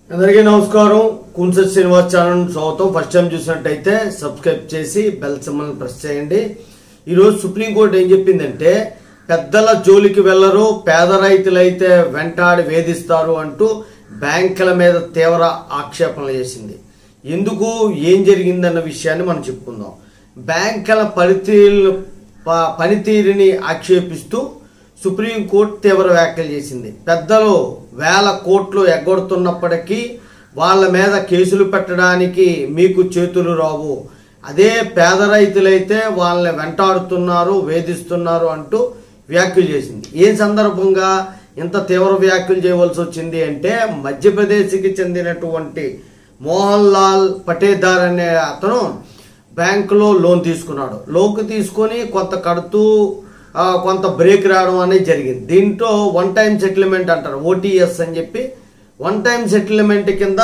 అందరికీ నమస్కారం. కున్సెట్ శ్రీనివాస్ ఛానల్ స్వాగతం. ఫస్ట్ టైం చూసినట్టయితే సబ్స్క్రైబ్ చేసి బెల్ సింబల్ ప్రెస్ చేయండి. ఈరోజు సుప్రీంకోర్టు ఏం చెప్పిందంటే, పెద్దల జోలికి వెళ్లరు, పేద రైతులైతే వెంటాడి వేధిస్తారు అంటూ బ్యాంకుల మీద తీవ్ర ఆక్షేపణలు చేసింది. ఎందుకు, ఏం జరిగిందన్న విషయాన్ని మనం చెప్పుకుందాం. బ్యాంకుల పనితీరుని ఆక్షేపిస్తూ సుప్రీంకోర్టు తీవ్ర వ్యాఖ్యలు చేసింది. పెద్దలు వేల కోట్లు ఎగ్గొడుతున్నప్పటికీ వాళ్ళ మీద కేసులు పెట్టడానికి మీకు చేతులు రావు, అదే పేద రైతులైతే వాళ్ళని వెంటాడుతున్నారు, వేధిస్తున్నారు అంటూ వ్యాఖ్యలు చేసింది. ఏ సందర్భంగా ఇంత తీవ్ర వ్యాఖ్యలు చేయవలసి వచ్చింది అంటే, మధ్యప్రదేశ్కి చెందినటువంటి మోహన్ లాల్ పటేదార్ అనే అతను బ్యాంకులో లోన్ తీసుకున్నాడు. లోన్ తీసుకొని కొంత కడుతూ కొంత బ్రేక్ రావడం అనేది జరిగింది. దీంట్లో వన్ టైం సెటిల్మెంట్ అంటారు, ఓటీఎస్ అని చెప్పి. వన్ టైం సెటిల్మెంట్ కింద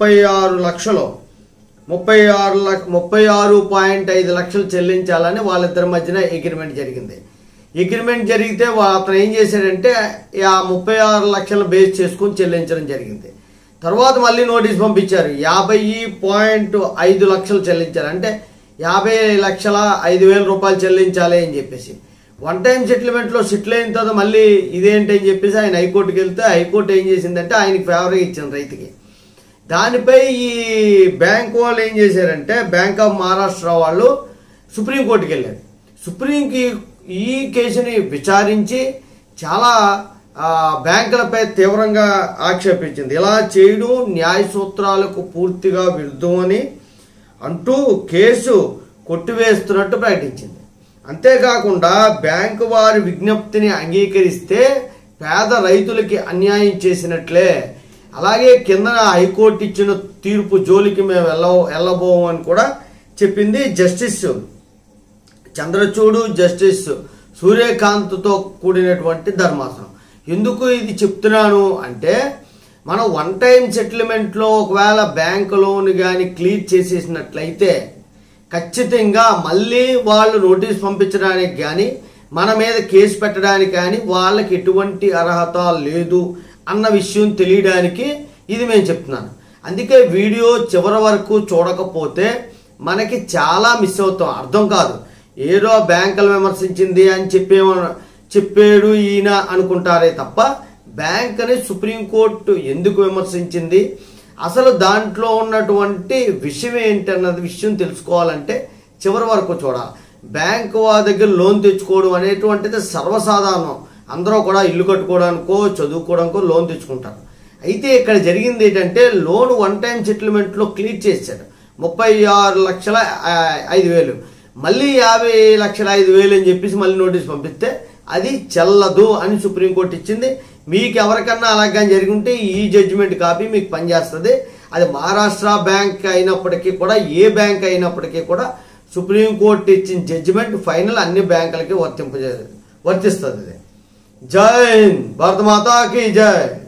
36.5 లక్షలు చెల్లించాలని వాళ్ళిద్దరి మధ్యన అగ్రిమెంట్ జరిగింది. అగ్రిమెంట్ జరిగితే అతను ఏం చేశాడంటే, ఆ 36 లక్షలు బేస్ చేసుకుని చెల్లించడం జరిగింది. తర్వాత మళ్ళీ నోటీస్ పంపించారు, 50.5 లక్షలు చెల్లించాలి, అంటే 50,05,000 రూపాయలు చెల్లించాలి అని చెప్పేసి. వన్ టైం సెటిల్మెంట్లో సెటిల్ అయిన తర్వాత మళ్ళీ ఇదేంటి అని చెప్పేసి ఆయన హైకోర్టుకి వెళ్తే, హైకోర్టు ఏం చేసిందంటే ఆయనకి ఫేవర్గా ఇచ్చింది రైతుకి. దానిపై ఈ బ్యాంక్ వాళ్ళు ఏం చేశారంటే, బ్యాంక్ ఆఫ్ మహారాష్ట్ర వాళ్ళు సుప్రీంకోర్టుకి వెళ్ళారు. సుప్రీంకి ఈ కేసుని విచారించి చాలా బ్యాంకులపై తీవ్రంగా ఆక్షేపించింది. ఇలా చేయడం న్యాయ సూత్రాలకు పూర్తిగా విరుద్ధమని అంటూ కేసు కొట్టివేస్తున్నట్టు ప్రకటించింది. అంతేకాకుండా బ్యాంకు వారి విజ్ఞప్తిని అంగీకరిస్తే పేద రైతులకి అన్యాయం చేసినట్లే, అలాగే కింద హైకోర్టు ఇచ్చిన తీర్పు జోలికి మేము వెళ్ళబోము అని కూడా చెప్పింది. జస్టిస్ చంద్రచూడ్, జస్టిస్ సూర్యకాంత్తో కూడినటువంటి ధర్మాసనం. ఎందుకు ఇది చెప్తున్నాను అంటే, మనం వన్ టైం సెటిల్మెంట్లో ఒకవేళ బ్యాంకు లోన్ కానీ క్లియర్ చేసేసినట్లయితే ఖచ్చితంగా మళ్ళీ వాళ్ళు నోటీస్ పంపించడానికి కానీ మన మీద కేసు పెట్టడానికి కానీ వాళ్ళకి ఎటువంటి అర్హత లేదు అన్న విషయం తెలియడానికి ఇది మేము చెప్తున్నాను. అందుకే వీడియో చివరి వరకు చూడకపోతే మనకి చాలా మిస్ అవుతాం, అర్థం కాదు. ఏదో బ్యాంకులు విమర్శించింది అని చెప్పాడు ఈయన అనుకుంటారే తప్ప, బ్యాంకుని సుప్రీంకోర్టు ఎందుకు విమర్శించింది, అసలు దాంట్లో ఉన్నటువంటి విషయం ఏంటి అన్నది విషయం తెలుసుకోవాలంటే చివరి వరకు చూడాలి. బ్యాంకు వారి దగ్గర లోన్ తెచ్చుకోవడం అనేటువంటిది సర్వసాధారణం. అందరూ కూడా ఇల్లు కట్టుకోవడానికో చదువుకోవడానికో లోన్ తెచ్చుకుంటారు. అయితే ఇక్కడ జరిగింది ఏంటంటే, లోన్ వన్ టైం సెటిల్మెంట్లో క్లియర్ చేశాడు 36,05,000, మళ్ళీ 50,05,000 అని చెప్పేసి మళ్ళీ నోటీస్ పంపిస్తే అది చెల్లదు అని సుప్రీంకోర్టు ఇచ్చింది. మీకు ఎవరికన్నా అలాగే జరిగి ఉంటే ఈ జడ్జిమెంట్ కాపీ మీకు పనిచేస్తుంది. అది మహారాష్ట్ర బ్యాంక్ అయినప్పటికీ కూడా, ఏ బ్యాంక్ అయినప్పటికీ కూడా సుప్రీంకోర్టు ఇచ్చిన జడ్జిమెంట్ ఫైనల్ అన్ని బ్యాంకులకి వర్తిస్తుంది. జై హింద్, భారత మాతాకి జై.